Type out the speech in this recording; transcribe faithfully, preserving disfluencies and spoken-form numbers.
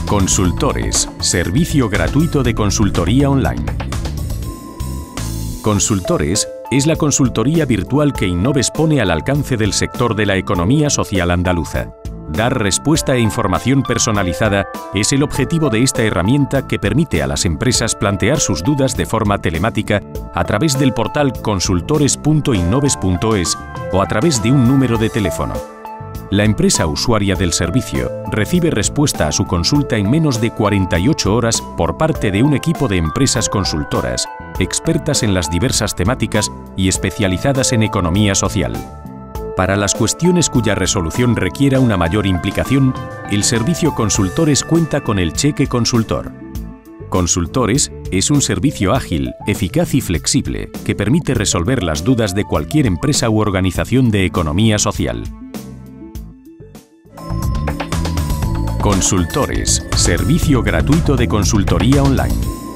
Consultores, servicio gratuito de consultoría online. Consultores es la consultoría virtual que Innoves pone al alcance del sector de la economía social andaluza. Dar respuesta e información personalizada es el objetivo de esta herramienta que permite a las empresas plantear sus dudas de forma telemática a través del portal consultores punto innoves punto es o a través de un número de teléfono. La empresa usuaria del servicio recibe respuesta a su consulta en menos de cuarenta y ocho horas por parte de un equipo de empresas consultoras, expertas en las diversas temáticas y especializadas en economía social. Para las cuestiones cuya resolución requiera una mayor implicación, el servicio Consultores cuenta con el cheque consultor. Consultores es un servicio ágil, eficaz y flexible que permite resolver las dudas de cualquier empresa u organización de economía social. Consultores, servicio gratuito de consultoría online.